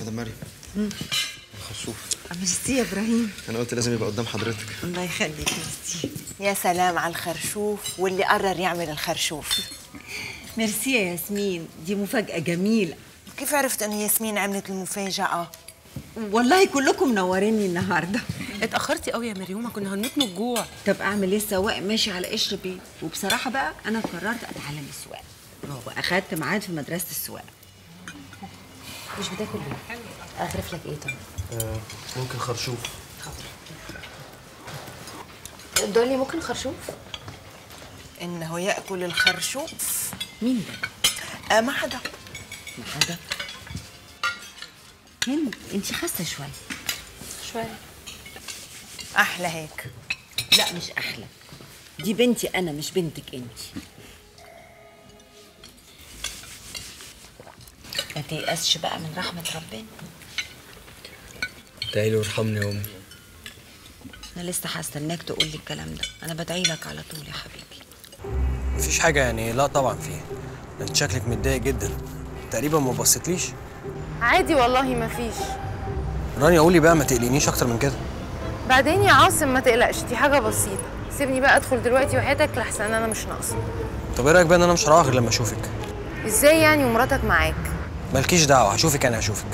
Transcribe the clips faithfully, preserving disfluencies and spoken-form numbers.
مدام مريم. الخرشوف. ميرسي يا ابراهيم. انا قلت لازم يبقى قدام حضرتك. الله يخليك. ميرسي. يا سلام على الخرشوف واللي قرر يعمل الخرشوف. ميرسي يا ياسمين، دي مفاجأة جميلة. كيف عرفت ان ياسمين عملت المفاجأة؟ والله كلكم منوريني النهارده. اتأخرتي قوي يا مريومة، كنا هنموت من الجوع. طب اعمل ايه؟ السواق ماشي على قشر بيت، وبصراحة بقى انا قررت اتعلم السواقة. برافو، اخدت ميعاد في مدرسة السواقة. مش بتاكل ليه؟ اغرف لك ايه طيب؟ آه ممكن خرشوف. دولي ممكن خرشوف؟ انه ياكل الخرشوف. مين ده؟ آه ما حدا. ما حدا؟ هند انتي خاسة شوية. شوية. احلى هيك. لا مش احلى، دي بنتي انا مش بنتك انتي. ما تيأسش بقى من رحمة ربنا. ادعي له يرحمني يا امي. انا لسه هستناك تقول لي الكلام ده، انا بدعي لك على طول يا حبيبي. مفيش حاجة يعني، لا طبعا فيه. انت شكلك متضايق جدا، تقريبا ما بصيتليش. عادي والله مفيش. رانيا قولي بقى، ما تقلقنيش اكتر من كده. بعدين يا عاصم ما تقلقش، دي حاجة بسيطة. سيبني بقى ادخل دلوقتي وحياتك لحسن انا مش ناقصة. طب ايه رايك بقى ان انا مش هروح غير لما اشوفك؟ ازاي يعني ومراتك معاك؟ مالكيش دعوة، هشوفك انا هشوفك.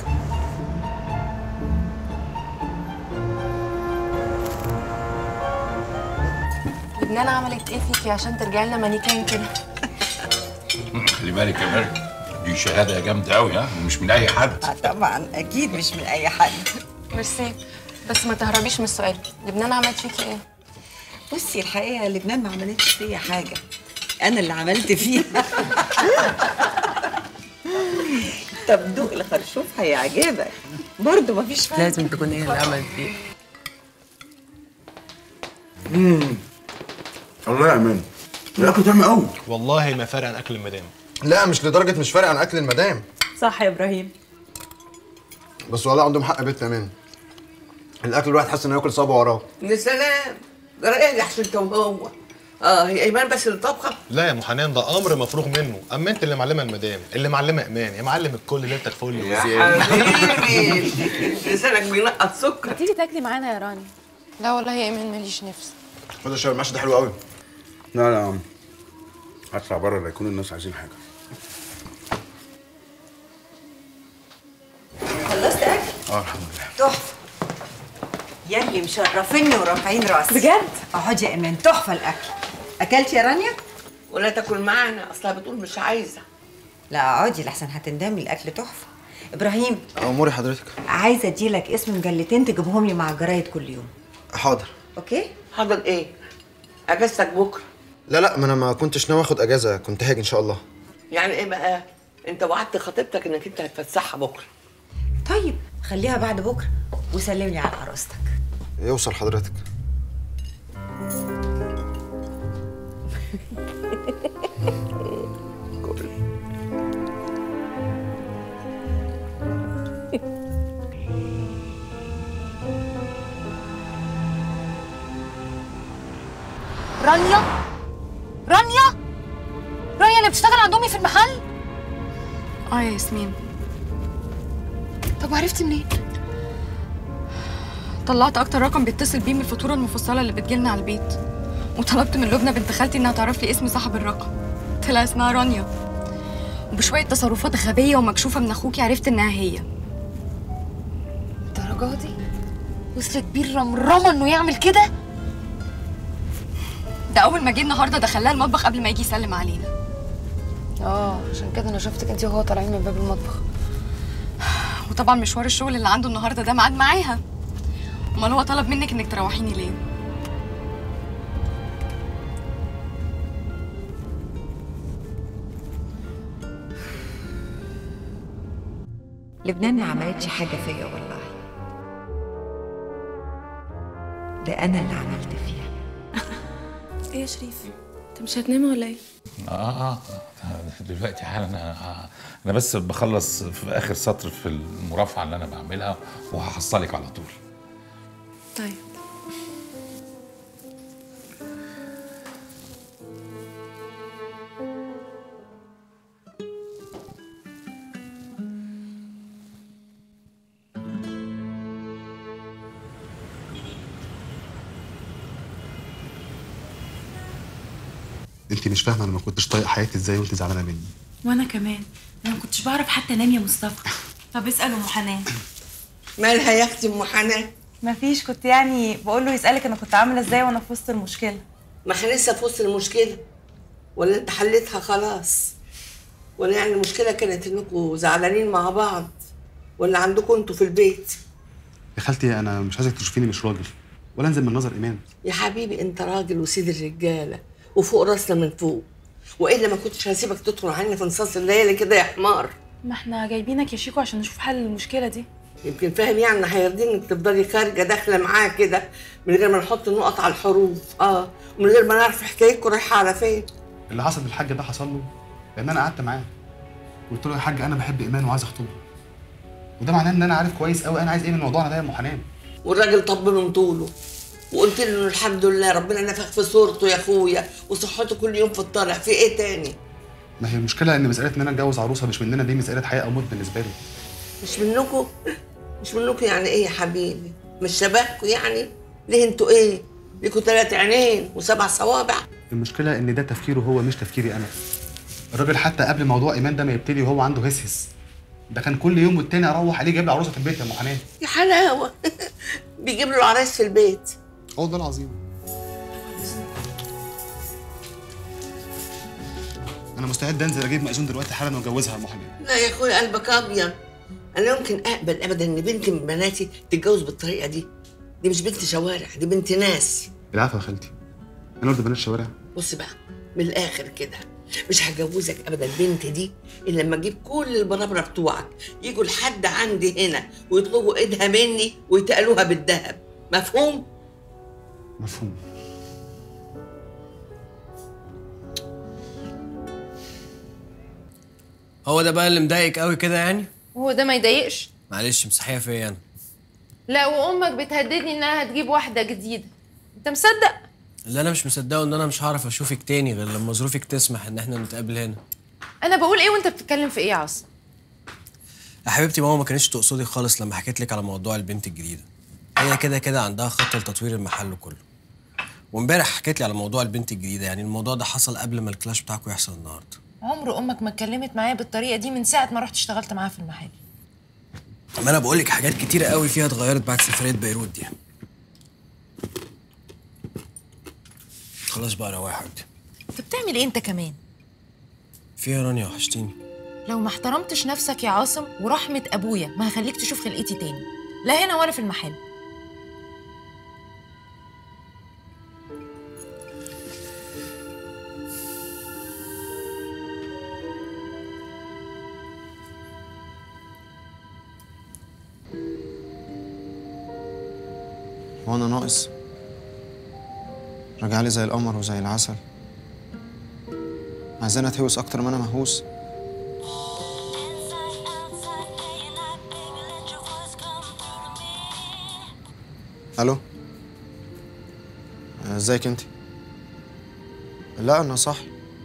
لبنان عملت ايه فيكي عشان ترجعي لنا مانيكان كده؟ خلي بالك يا مريم، دي شهادة جامدة قوي ها، ومش من أي حد. آه طبعا أكيد مش من أي حد. ميرسي، بس ما تهربيش من السؤال، لبنان عملت فيكي ايه؟ بصي الحقيقة لبنان ما عملتش فيا حاجة، أنا اللي عملت فيها. طب دوق الخرشوف هيعجبك، برضه ما فيش فرق. لازم تكون هي اللي عملت فيه. امم الله يا امان، الاكل طعم قوي. والله ما فارق عن اكل المدام. لا مش لدرجه مش فارق عن اكل المدام. صح يا ابراهيم. بس والله عندهم حق بنت امان، الاكل الواحد حاسس انه ياكل صابع وراه. يا سلام، ده رايح احسن انت وهو. اه هي ايمان بس اللي طبخه؟ لا يا ام حنان، ده امر مفروغ منه. اما انت اللي معلمه المدام، اللي معلمه ايمان. يا معلم الكل ليلتك فل وزياده. يا حبيبي لسانك بينقط سكر. تيجي تاكلي معانا يا راني؟ لا والله يا ايمان ماليش نفس. خد الشاي المحشي ده حلو قوي. لا لا يا عم، هطلع بره لا يكون الناس عايزين حاجه. خلصت اكل؟ اه الحمد لله. تحفه. يلي مشرفيني ورافعين راسي. بجد؟ اقعدي يا ايمان، تحفه الاكل. اكلتي يا رانيا؟ ولا تاكل معانا، اصلها بتقول مش عايزه. لا اقعدي لحسن هتندمي، الاكل تحفه. ابراهيم، اموري حضرتك. عايزه اديلك اسم مجلتين تجيبهم لي مع الجرايد كل يوم. حاضر. اوكي؟ حاضر ايه؟ اجازتك بكره. لا لا، ما انا ما كنتش ناوي اخد اجازه، كنت هاجي ان شاء الله. يعني ايه بقى؟ انت وعدت خطيبتك انك انت هتفسحها بكره. طيب خليها بعد بكره، وسلم لي على عروستك. يوصل حضرتك. رانيا؟ رانيا؟ رانيا اللي بتشتغل عند امي في المحل؟ اه يا ياسمين. طب عرفتي منين؟ طلعت اكتر رقم بيتصل بيه من الفاتوره المفصله اللي بتجيلنا على البيت، وطلبت من لبنى بنت خالتي انها تعرف لي اسم صاحب الرقم. طلع اسمها رانيا، وبشويه تصرفات غبيه ومكشوفه من اخوكي عرفت انها هي. الدرجه دي وصلت بيه الرمرمه انه يعمل كده؟ ده اول ما جه النهارده دخلها المطبخ قبل ما يجي يسلم علينا. اه عشان كده انا شفتك انت وهو طالعين من باب المطبخ. وطبعا مشوار الشغل اللي عنده النهارده ده ميعاد معاها. امال هو طلب منك انك تروحيني ليه؟ لبنان ما عملتش حاجه فيا والله، ده انا اللي عملت فيها. ايه يا شريف؟ انت مش هتنامي ولا ايه؟ اه اه دلوقتي حالا انا انا بس بخلص في اخر سطر في المرافعه اللي انا بعملها وهحصلك على طول. طيب. انت مش فاهمه انا ما كنتش طايق حياتي ازاي وانت زعلانه مني. وانا كمان، انا ما كنتش بعرف حتى انام يا مصطفى. طب اسال ام حنان. مالها يا اختي ام حنان؟ مفيش، كنت يعني بقول له يسالك انا كنت عامله ازاي وانا في وسط المشكله. ما احنا لسه في وسط المشكله، ولا انت حليتها خلاص؟ ولا يعني المشكله كانت انكم زعلانين مع بعض، ولا عندكم انتوا في البيت؟ يا خالتي انا مش عايزك تشوفيني مش راجل ولا انزل من نظر ايمان. يا حبيبي انت راجل وسيد الرجاله وفوق راسنا من فوق، والا ما كنتش هسيبك تدخل علينا في نصاص الليالي كده يا حمار. ما احنا جايبينك يا شيكو عشان نشوف حل المشكله دي. يمكن فاهم يعني هيرضيني انك تفضلي خارجه داخله معاه كده من غير ما نحط النقط على الحروف، اه ومن غير ما نعرف حكايتكم رايحه على فين. اللي حصل للحاج ده حصل له لان انا قعدت معاه قلت له يا حاج انا بحب ايمان وعايز اخطبها، وده معناه ان انا عارف كويس قوي انا عايز ايه من موضوعنا ده يا ام حنان. والراجل طب من طوله وقلت له الحمد لله ربنا نفخ في صورته يا اخويا وصحته كل يوم في الطالع، في ايه تاني؟ ما هي المشكله ان مساله ان انا اتجوز عروسه مش مننا، دي مساله حياه او موت بالنسبه لي. مش منكم؟ مش منكم يعني ايه يا حبيبي؟ مش شبهكم يعني؟ ليه انتوا ايه؟ ليكوا ثلاث عينين وسبع صوابع؟ المشكله ان ده تفكيره هو مش تفكيري انا. الراجل حتى قبل موضوع ايمان ده ما يبتدي وهو عنده هس هس، ده كان كل يوم والتاني اروح عليه جايب لي عروسه في البيت يا ام حنان. يا حلاوه بيجيب له العرايس في البيت. اه والله العظيم. انا مستعد انزل اجيب مأذون دلوقتي حالا واتجوزها يا ام حنان. لا يا اخويا قلبك ابيض، انا يمكن اقبل ابدا ان بنت من بناتي تتجوز بالطريقه دي. دي مش بنت شوارع، دي بنت ناس. العفو يا خالتي، انا ولد بنات شوارع؟ بص بقى من الاخر كده، مش هجوزك ابدا البنت دي الا لما اجيب كل البرابره بتوعك يجوا لحد عندي هنا ويطلبوا ايدها مني ويتقلوها بالذهب. مفهوم؟ مفهوم. هو ده بقى اللي مضايقك قوي كده يعني؟ وهو ده ما يضايقش؟ معلش مسحيه فيا انا. لا وامك بتهددني انها هتجيب واحده جديده. انت مصدق؟ اللي انا مش مصدقه ان انا مش هعرف اشوفك تاني غير لما ظروفك تسمح ان احنا نتقابل هنا. انا بقول ايه وانت بتتكلم في ايه يا عاصم؟ يا حبيبتي ماما ما كانتش تقصدي خالص لما حكيت لك على موضوع البنت الجديده. هي كده كده عندها خطه لتطوير المحل كله. وامبارح حكيت لي على موضوع البنت الجديده، يعني الموضوع ده حصل قبل ما الكلاش بتاعكم يحصل النهارده. عمر امك ما اتكلمت معايا بالطريقه دي من ساعه ما رحت اشتغلت معاها في المحل. ما انا بقول لك حاجات كتيره قوي فيها اتغيرت بعد سفريه بيروت دي. خلاص بقى روحي يا حبيبتي. انت بتعمل ايه انت كمان؟ في يا رانيا وحشتيني. لو ما احترمتش نفسك يا عاصم ورحمه ابويا ما هخليك تشوف خلقتي تاني، لا هنا ولا في المحل. هو انا ناقص؟ راجع لي زي القمر وزي العسل، عايزاني اتهوس اكتر ما انا مهووس. الو، ازيك انت؟ لا انا صح.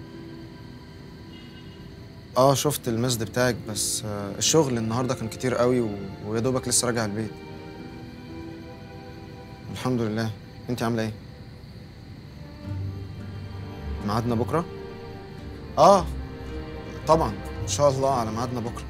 اه شفت المسد بتاعك، بس آه الشغل النهارده كان كتير قوي و... ويا دوبك لسه راجع البيت. الحمد لله. انت عامله ايه؟ ميعادنا بكره؟ اه طبعا ان شاء الله على ميعادنا بكره.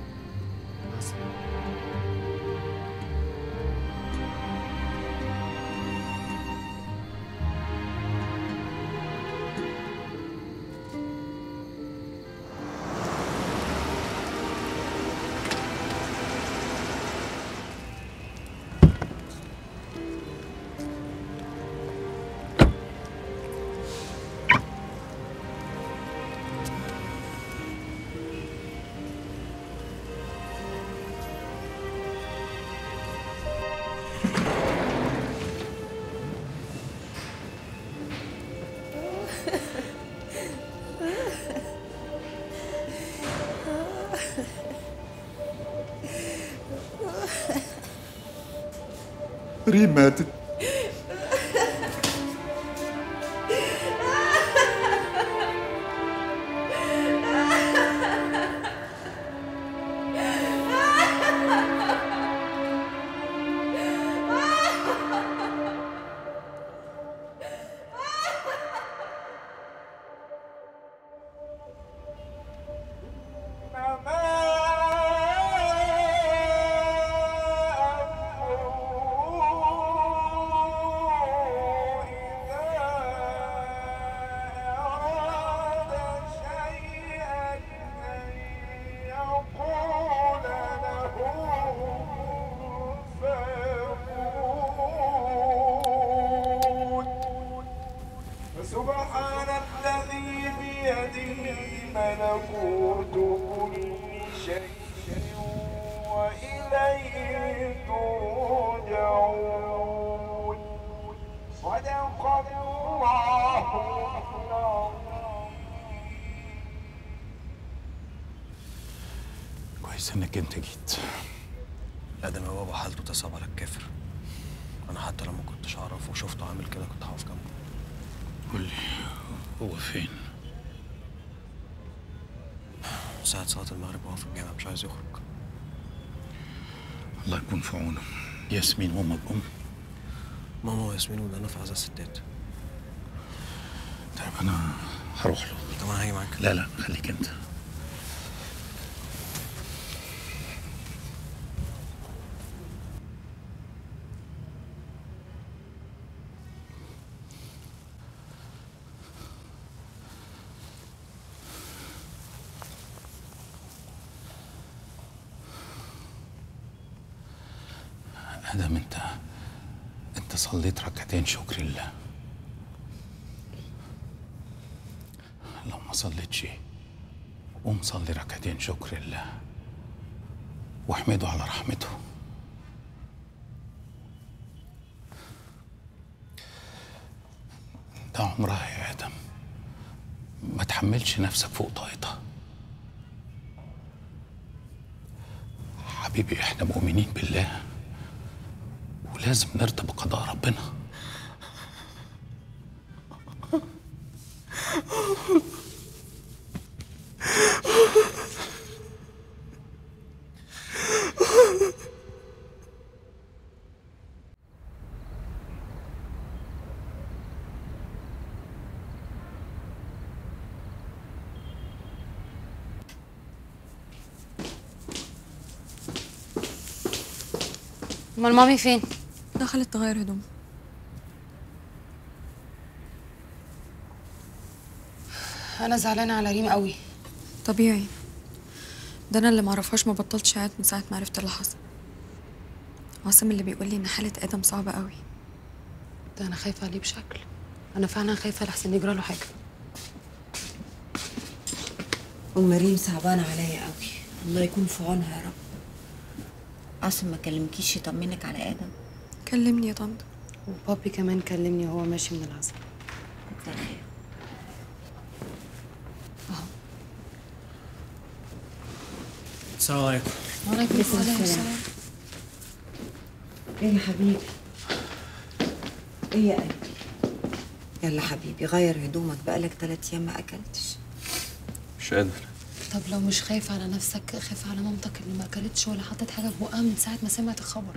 ريم ماتت. ملكوت كل شيء وإليه ترجعون صدق الله كويس انك انت جيت. ادم يا بابا حالته تصعب على الكافر. انا حتى لو ما كنتش اعرفه وشفته عامل كده كنت هقف جنبه. قول لي هو فين؟ ساعة صلاة المغرب وهو في الجامع مش عايز يخرج. الله يكون في عونه. ياسمين امك ام؟ ماما وياسمين ولنا في عزا الستات. طيب انا هروح له. طب انا هاجي معاك. لا لا خليك انت. ادم انت انت صليت ركعتين شكر لله. لو ما صليتش قوم صلي ركعتين شكر لله واحمده على رحمته. ده عمرها يا ادم. ما تحملش نفسك فوق طاقتها. حبيبي احنا مؤمنين بالله ولازم نرضى بقضاء ربنا. امال مامي فين؟ دخلت تغير هدوم. انا زعلانه على ريم قوي. طبيعي، ده انا اللي معرفهاش ما بطلتش قاعد من ساعه ما عرفت اللي حصل. عاصم اللي بيقول لي ان حاله ادم صعبه قوي. ده انا خايفه عليه بشكل، انا فعلا خايفه لحسن يجرى له حاجه. ام ريم صعبانه عليا قوي، الله يكون في عونها يا رب. عاصم ما كلمكيش يطمنك على ادم؟ كلمني يا طنط، وبابي كمان كلمني وهو ماشي من العزاء. كتر خير. اهو. السلام عليكم. وعليكم السلام. ايه يا حبيبي؟ ايه يا قلبي؟ يلا حبيبي غير هدومك، بقالك تلات ايام ما اكلتش. مش قادر. طب لو مش خايف على نفسك خايف على مامتك اللي ما اكلتش ولا حطت حاجه في بقها من ساعه ما سمعت الخبر.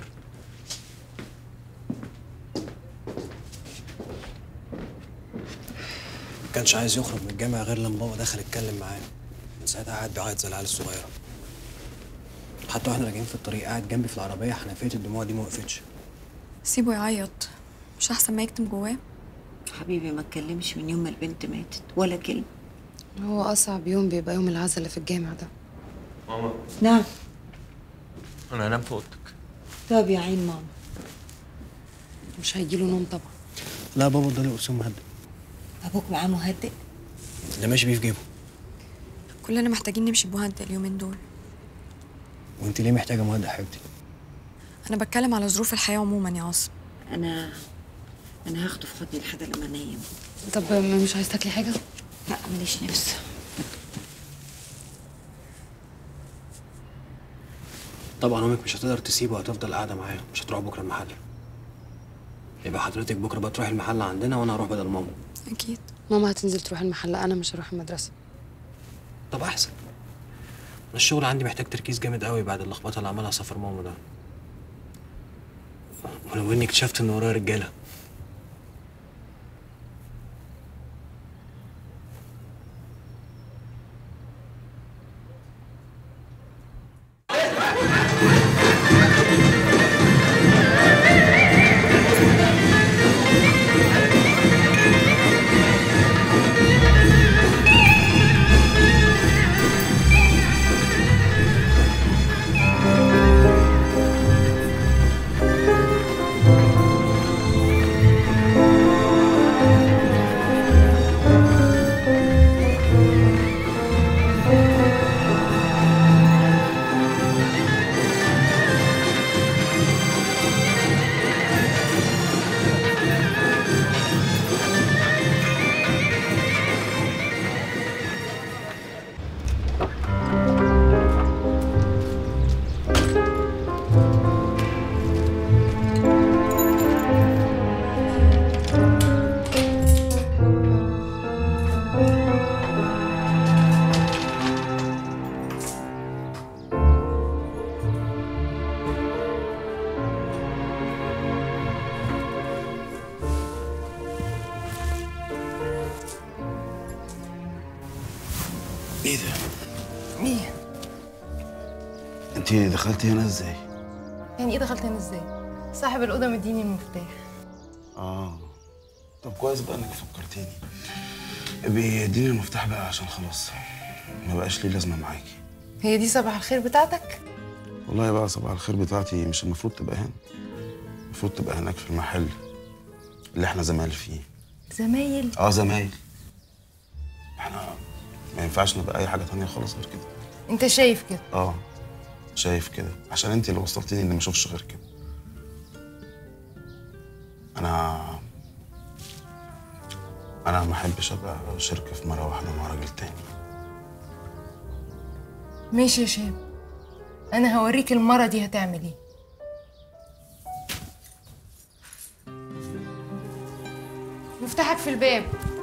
ما كانش عايز يخرج من الجامع غير لما بابا دخل اتكلم معاه. من ساعتها قاعد بيعيط زي العيال الصغيره. حتى واحنا راجعين في الطريق قاعد جنبي في العربيه، حنفيه الدموع دي ما وقفتش. سيبه يعيط، مش احسن ما يكتم جواه؟ حبيبي ما اتكلمش من يوم ما البنت ماتت ولا كلمه. هو اصعب يوم بيبقى يوم العزا اللي في الجامع ده. ماما. نعم. انا هنام في اوضتك. طب يا عين ماما. مش هيجيله نوم طبعا. لا بابا اداني قرصون مهدئ. ابوك معاه مهدئ؟ اللي ماشي بيه في جيبه. كلنا محتاجين نمشي بمهدئ اليومين دول. وانت ليه محتاجه مهدئ حبيبتي؟ انا بتكلم على ظروف الحياه عموما يا عاصم. انا انا هاخده في حضني لحد لما انام. طب مش عايز تاكلي حاجه؟ لا ماليش نفس. طبعا امك مش هتقدر تسيبه، هتفضل قاعده معاه، مش هتروح بكره المحل. يبقى حضرتك بكره بقى تروحي المحل عندنا وانا هروح بدل ماما. اكيد. ماما هتنزل تروح المحل، انا مش هروح المدرسه. طب احسن. انا الشغل عندي محتاج تركيز جامد قوي بعد اللخبطه اللي عملها سفر ماما ده. ولو اني اكتشفت ان ورايا رجاله. ايه ده؟ مين؟ انت دخلتي هنا ازاي؟ يعني ايه دخلت هنا ازاي؟ صاحب الأوضة مديني المفتاح. اه طب كويس بقى انك فكرتيني. بيديني المفتاح بقى عشان خلاص ما بقاش ليه لازمه معاكي. هي دي صباح الخير بتاعتك؟ والله بقى صباح الخير بتاعتي مش المفروض تبقى هنا، المفروض تبقى هناك في المحل اللي احنا زمايل فيه. زمايل؟ اه زمايل. احنا ما ينفعش نبقى اي حاجه تانية خالص غير كده. انت شايف كده؟ اه شايف كده عشان انت اللي وصلتيني اني ما اشوفش غير كده. انا انا ما احبش ابقى شركه في مره واحده مع راجل تاني. ماشي يا شام، انا هوريك المرة دي هتعمل ايه. مفتاحك في الباب.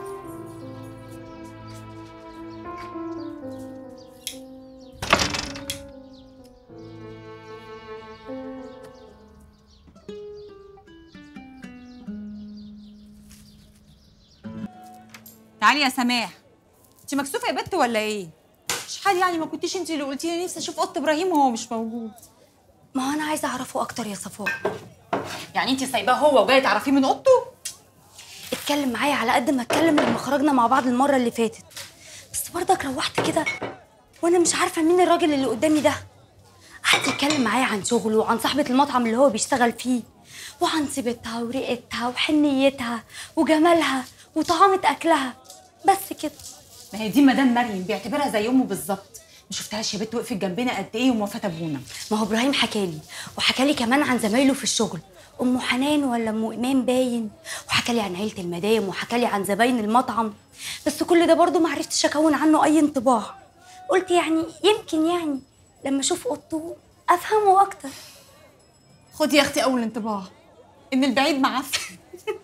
تعالي يا سماح، انت مكسوفه يا بت ولا ايه؟ مش حال يعني ما كنتيش انت اللي قلتي لي نفسي اشوف اوضه ابراهيم وهو مش موجود؟ ما هو انا عايزه اعرفه اكتر يا صفاء. يعني انت سايباه هو وجايه تعرفيه من اوضته؟ اتكلم معايا على قد ما اتكلم لما خرجنا مع بعض المره اللي فاتت، بس برضك روحت كده وانا مش عارفه مين الراجل اللي قدامي ده. قعد يتكلم معايا عن شغله وعن صاحبه المطعم اللي هو بيشتغل فيه وعن سيبتها ورقتها وحنيتها وجمالها وطعامه اكلها، بس كده. ما هي دي مدام مريم بيعتبرها زي امه بالظبط. ما شفتهاش يا بت وقفت جنبنا قد ايه وموافقه ابونا. ما هو ابراهيم حكالي وحكالي كمان عن زمايله في الشغل، ام حنان ولا ام ايمان باين، وحكالي عن عيله المدام وحكالي عن زباين المطعم، بس كل ده برضه ما عرفتش اكون عنه اي انطباع. قلت يعني يمكن يعني لما اشوف اوضته افهمه اكتر. خدي يا اختي اول انطباع ان البعيد معفن.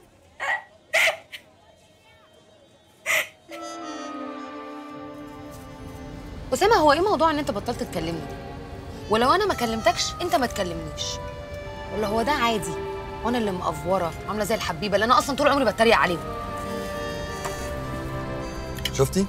أسامة، هو ايه موضوع ان انت بطلت تكلمني؟ ولو انا ما كلمتكش انت ما تكلمنيش، ولا هو ده عادي وانا اللي مقفوره عامله زي الحبيبه اللي انا اصلا طول عمري بتريق عليهم؟ شفتي؟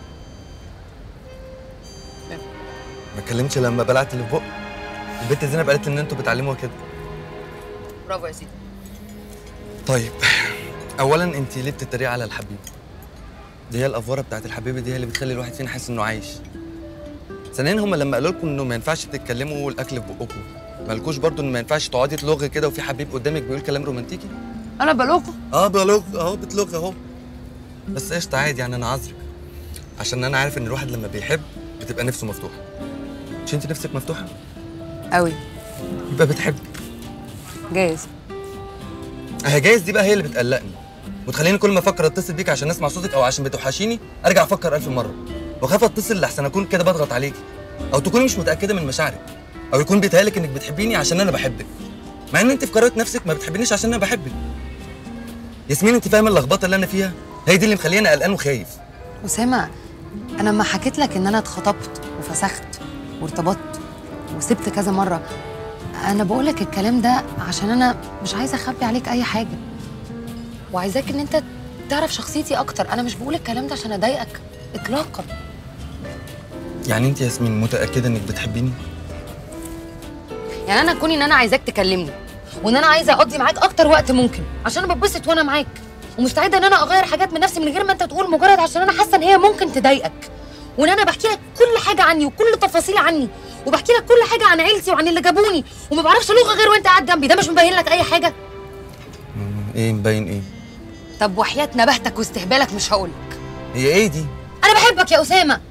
ما اتكلمتش لما بلعت اللي في بق. البنت زينب قالت لي ان انتوا بتعلموها كده. برافو يا سيدي. طيب اولا انت ليه بتتريقي على الحبيبه؟ دي هي الافوره بتاعت الحبيبه، دي هي اللي بتخلي الواحد فينا يحس انه عايش. ثانيا هم لما قالوا لكم انه ما ينفعش تتكلموا الاكل في بقكم، ما قالكوش برضه ان ما ينفعش تقعدي تلغي كده وفي حبيب قدامك بيقول كلام رومانتيكي؟ انا بلغ؟ اه بلغ اهو، بتلغ اهو. بس قشطه عادي يعني، انا عذرك عشان انا عارف ان الواحد لما بيحب بتبقى نفسه مفتوحه. مش انت نفسك مفتوحه؟ قوي. يبقى بتحب. جايز. اهي جايز دي بقى هي اللي بتقلقني وتخليني كل ما افكر اتصل بيك عشان اسمع صوتك او عشان بتوحشيني ارجع افكر الف مره، واخاف اتصل لحسن اكون كده بضغط عليكي او تكوني مش متاكده من مشاعرك او يكون بيتهيألك انك بتحبيني عشان انا بحبك، مع ان انت في قرارة نفسك ما بتحبينيش عشان انا بحبك. ياسمين انت فاهمه اللخبطه اللي انا فيها؟ هي دي اللي مخليني قلقان وخايف. أسامة، انا لما حكيت لك ان انا اتخطبت وفسخت وارتبطت وسبت كذا مره، انا بقول لك الكلام ده عشان انا مش عايزه اخبي عليك اي حاجه، وعايزاك ان انت تعرف شخصيتي اكتر. انا مش بقول الكلام ده عشان اضايقك اطلاقا. يعني انت ياسمين متاكده انك بتحبيني؟ يعني انا كوني ان انا عايزاك تكلمني وان انا عايزه اقضي معاك اكتر وقت ممكن عشان انا بتبسط وانا معاك، ومستعده ان انا اغير حاجات من نفسي من غير ما انت تقول، مجرد عشان انا حاسه ان هي ممكن تضايقك، وان انا بحكي لك كل حاجه عني وكل تفاصيل عني، وبحكي لك كل حاجه عن عيلتي وعن اللي جابوني، وما بعرفش لغه غير وانت قاعد جنبي. ده مش مبين لك اي حاجه؟ ايه مبين ايه؟ طب وحياه نبهتك واستهبالك مش هقولك. هي ايه دي؟ انا بحبك يا اسامه.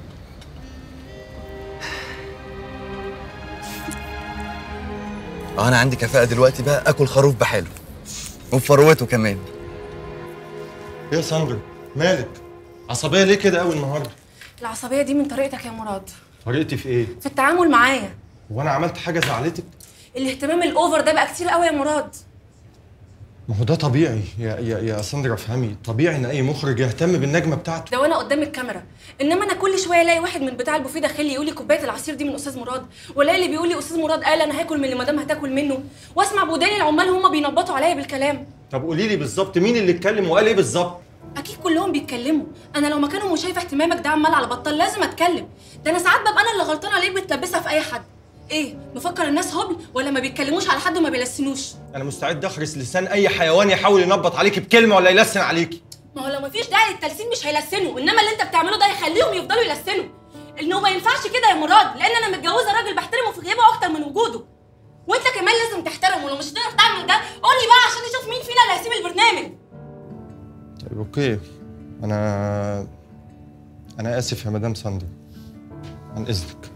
اه انا عندي كفاءه دلوقتي بقى اكل خروف بحاله وبفروته كمان. ايه يا ساندرا مالك؟ عصبيه ليه كده قوي النهارده؟ العصبيه دي من طريقتك يا مراد. طريقتي في ايه؟ في التعامل معايا. وانا عملت حاجه زعلتك؟ الاهتمام الاوفر ده بقى كتير قوي يا مراد. ما هو ده طبيعي يا يا يا ساندرا، افهمي، طبيعي ان اي مخرج يهتم بالنجمه بتاعته. ده وانا قدام الكاميرا، انما انا كل شويه الاقي واحد من بتاع البوفيه داخل لي يقول لي كوبايه العصير دي من استاذ مراد، ولا اللي بيقول لي استاذ مراد قال انا هاكل من اللي مدام هتاكل منه، واسمع بوداني العمال هم بينبطوا عليا بالكلام. طب قولي لي بالظبط مين اللي اتكلم وقال ايه بالظبط؟ اكيد كلهم بيتكلموا. انا لو مكانهم وشايفه اهتمامك ده عمال على بطال لازم اتكلم. ده انا ساعات ببقى انا اللي غلطانه عليك بتلبسها في اي حد. ايه مفكر الناس هبل ولا ما بيتكلموش على حد وما بيلسنوش؟ انا مستعد اخرس لسان اي حيوان يحاول ينبط عليكي بكلمه ولا يلسن عليكي. ما هو لو مفيش داعي للتلسين مش هيلسنوا، انما اللي انت بتعمله ده يخليهم يفضلوا يلسنوا. انه ما ينفعش كده يا مراد، لان انا متجوزه راجل بحترمه في غيابه اكتر من وجوده. وانت كمان لازم تحترمه، ولو مش هتقدر تعمل ده قول لي بقى عشان نشوف مين فينا اللي هيسيب البرنامج. طيب اوكي، انا انا اسف يا مدام ساندي، عن اذنك.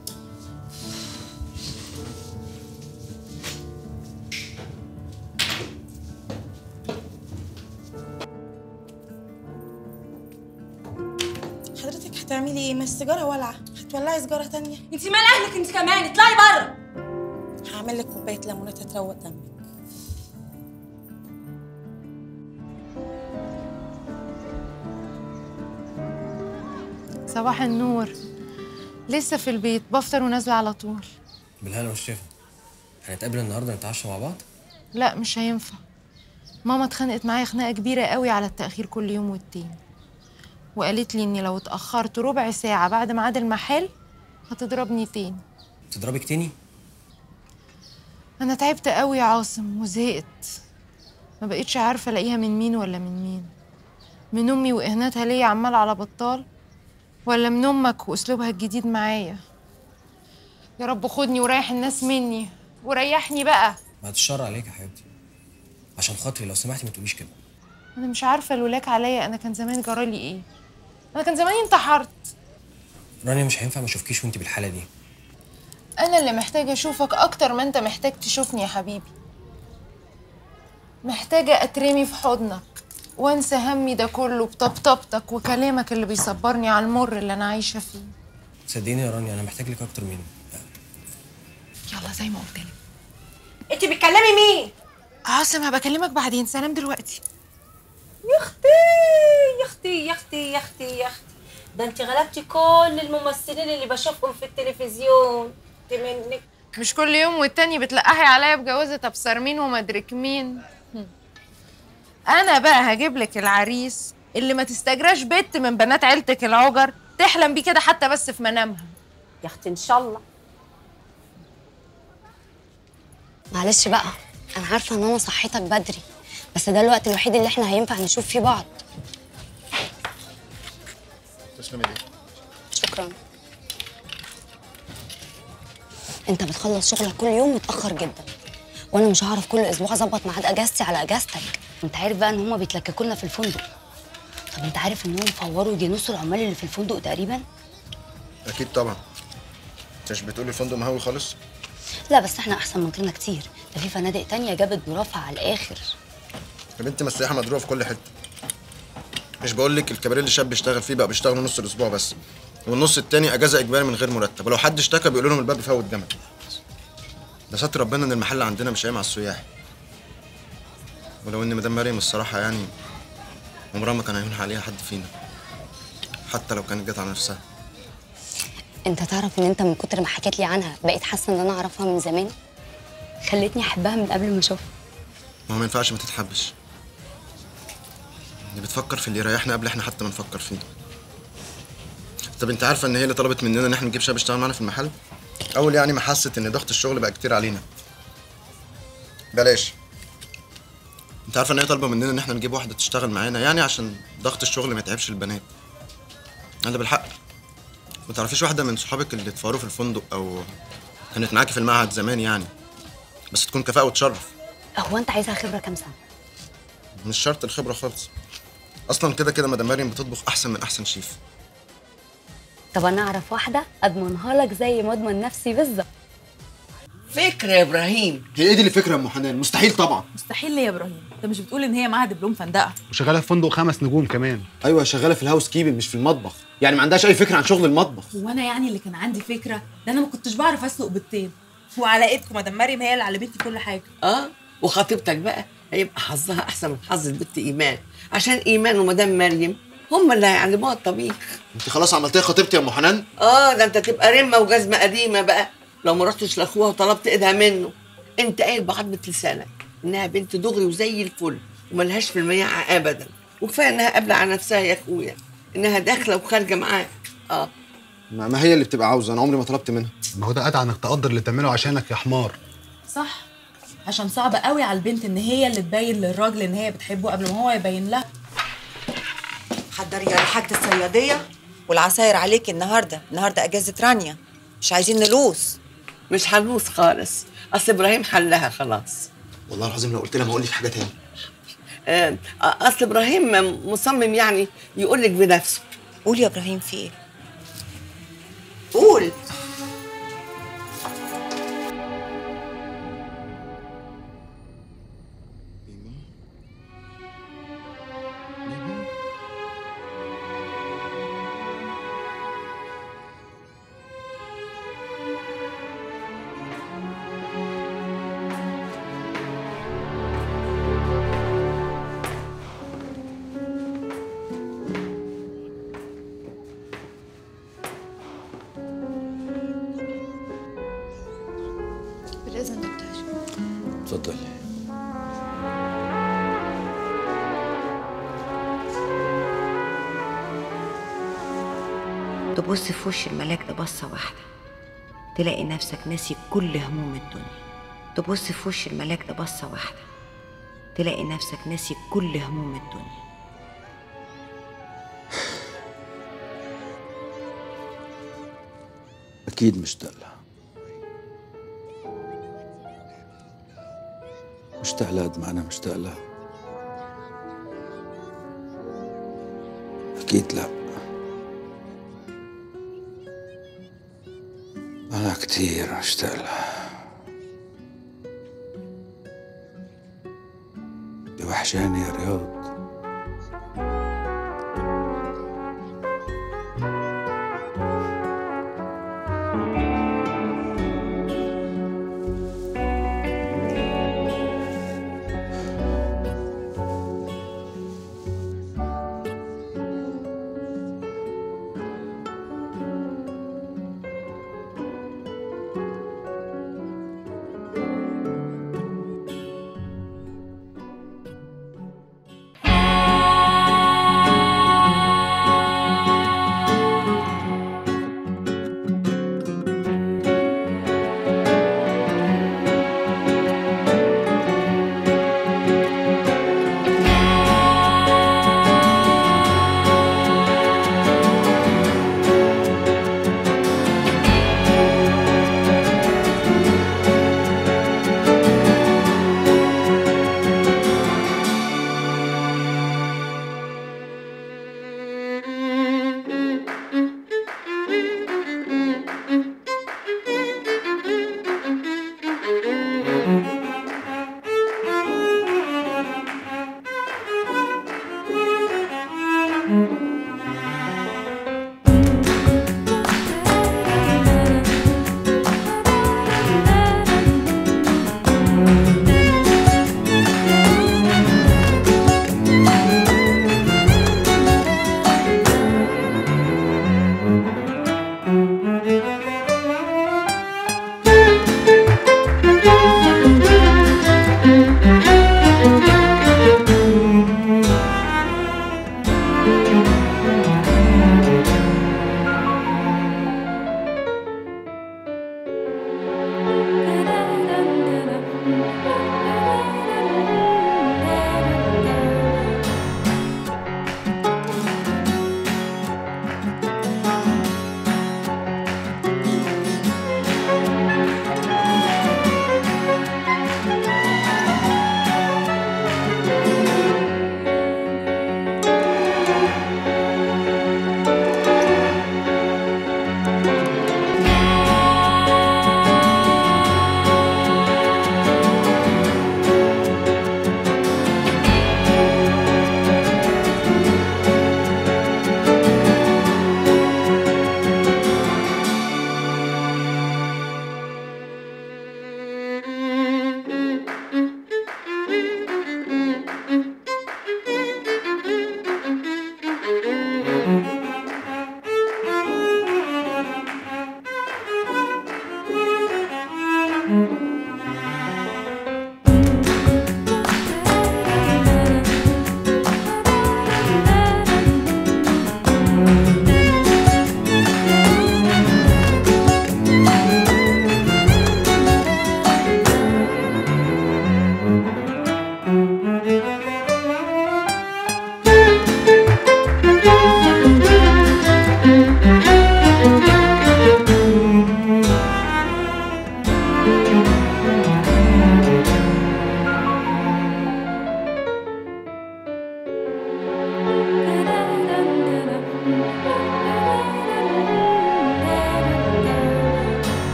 حضرتك هتعملي ايه؟ ما السيجاره والعه، هتولعي سيجاره تانية؟ انت مال اهلك انت كمان، اطلعي بره. هعمل لك كوبايه ليمونات هتروق دمك. صباح النور. لسه في البيت بفطر ونازله على طول. بالهنا والشفا. هنتقابل النهارده نتعشى مع بعض؟ لا مش هينفع. ماما اتخانقت معايا خناقه كبيره قوي على التاخير كل يوم والتاني، وقالت لي اني لو اتاخرت ربع ساعه بعد ميعاد المحل هتضربني تاني. تضربك تاني؟ انا تعبت قوي يا عاصم وزهقت، ما بقيتش عارفه الاقيها من مين ولا من مين، من امي واهاناتها ليا عمال على بطال، ولا من امك واسلوبها الجديد معايا. يا رب خدني وريح الناس مني وريحني بقى. بعد الشر عليك يا حبيبتي، عشان خاطري لو سمحتي ما تقوليش كده. انا مش عارفه لولاك عليا انا كان زمان جرالي ايه. انا كان زماني انتحرت. رانيا مش هينفع ما اشوفكيش وانت بالحاله دي. انا اللي محتاجه اشوفك اكتر ما انت محتاج تشوفني يا حبيبي. محتاجه اترمي في حضنك وانسى همي ده كله بطبطبتك وكلامك اللي بيصبرني على المر اللي انا عايشه فيه. صدقيني يا رانيا انا محتاج لك اكتر منه. يلا زي ما قلت لك. انت بتكلمي مين؟ عاصم هبكلمك بعدين، سلام دلوقتي. يا اختي يا اختي يا اختي يا اختي يا اختي، ده انت غلبتي كل الممثلين اللي بشوفهم في التلفزيون. منك مش كل يوم والتاني بتلقحي عليا بجوازة ابصر مين ومدرك مين. انا بقى هجيب لك العريس اللي ما تستجراش بنت من بنات عيلتك العجر تحلم بيه كده حتى بس في منامها. يا اختي ان شاء الله. معلش بقى، انا عارفه ان انا صحيتك بدري، بس ده الوقت الوحيد اللي احنا هينفع نشوف فيه بعض. تسلمي ليه؟ شكرا. انت بتخلص شغلك كل يوم متاخر جدا، وانا مش هعرف كل اسبوع اظبط ميعاد اجازتي على اجازتك. انت عارف بقى ان هما بيتلككوا لنا في الفندق. طب انت عارف انهم فوروا يجي نص العمال اللي في الفندق تقريبا؟ اكيد طبعا. مش بتقولي الفندق مهوي خالص؟ لا بس احنا احسن من غيرنا كتير، ده في فنادق تانية جابت ظروفها على الاخر. يا بنتي ما السياحه مضروبه في كل حته. مش بقول لك الكباريه اللي الشاب بيشتغل فيه بقى بيشتغلوا نص الاسبوع بس، والنص التاني اجازه اجباري من غير مرتب، ولو حد اشتكى بيقولوا لهم الباب بيفوت جمل. ده ستر ربنا ان المحل عندنا مش قايم على السياح. ولو ان مدام مريم الصراحه يعني عمرها ما كان هيهون عليها حد فينا، حتى لو كانت جت على نفسها. انت تعرف ان انت من كتر ما حكيت لي عنها بقيت حاسه ان انا اعرفها من زمان، خلتني احبها من قبل ما اشوفها. ما هو ما ينفعش ما تتحبش، دي بتفكر في اللي يريحنا قبل احنا حتى ما نفكر فيه. طب انت عارفه ان هي اللي طلبت مننا ان احنا نجيب شاب يشتغل معانا في المحل؟ اول يعني ما حست ان ضغط الشغل بقى كتير علينا. بلاش. انت عارفه ان هي طالبه مننا ان احنا نجيب واحده تشتغل معانا، يعني عشان ضغط الشغل ما يتعبش البنات. انا بالحق ما تعرفيش واحده من صحابك اللي اتفقروا في الفندق او كانت معاكي في المعهد زمان يعني، بس تكون كفاءه وتشرف؟ هو انت عايزها خبره كام سنه؟ مش شرط الخبره خالص، اصلا كده كده مدام مريم بتطبخ احسن من احسن شيف. طب انا اعرف واحده اضمنها لك زي ما اضمن نفسي بالظبط. فكره يا ابراهيم. هي ايه دي اللي فكره يا ام حنان؟ مستحيل طبعا. مستحيل ليه يا ابراهيم؟ انت مش بتقول ان هي معاها دبلوم فندقه وشغاله في فندق خمس نجوم كمان؟ ايوه شغاله في الهاوس كيبنج مش في المطبخ، يعني ما عندهاش اي فكره عن شغل المطبخ. هو انا يعني اللي كان عندي فكره؟ ده انا ما كنتش بعرف اسلق بيضتين، وعلى ايدكم مدام مريم هي اللي علمتني كل حاجه. اه وخطيبتك بقى هيبقى حظها احسن من حظ البت ايمان، عشان ايمان ومدام مريم هم اللي هيعلموها الطبيخ. انت خلاص عملتيها خطيبتي يا ام حنان؟ اه ده انت تبقى رمه وجزمه قديمه بقى لو ما رحتش لاخوها وطلبت ايدها منه. انت قايل بعضمه لسانك انها بنت دغري وزي الفل وملهاش في المياعه ابدا، وكفايه انها قابله على نفسها يا اخويا، انها داخله وخارجه معاك. اه ما ما هي اللي بتبقى عاوزه، انا عمري ما طلبت منها. ما هو ده ادعى انك تقدر اللي بتعمله عشانك يا حمار. صح، عشان صعب قوي على البنت ان هي اللي تبين للراجل ان هي بتحبه قبل ما هو يبين لها. حضري يا حاجة الصيادية والعصاير عليكي النهارده، النهارده اجازة رانيا، مش عايزين نلوس. مش هنلوس خالص، اصل ابراهيم حلها خلاص. والله العظيم لو قلت لها ما اقول لك حاجه تاني. آه، اصل ابراهيم مصمم يعني يقول لك بنفسه. قول يا ابراهيم في ايه؟ قول. بالإذن دكتور. اتفضلي. تبص في وش الملاك ده بصة واحدة تلاقي نفسك ناسي كل هموم الدنيا. تبص في وش الملاك ده بصة واحدة تلاقي نفسك ناسي كل هموم الدنيا. أكيد مشتاق لها، مشتاق لها قد ما أنا مشتاق لها. أكيد لأ، أنا كتير مشتاق لها. دي وحشاني يا رياض.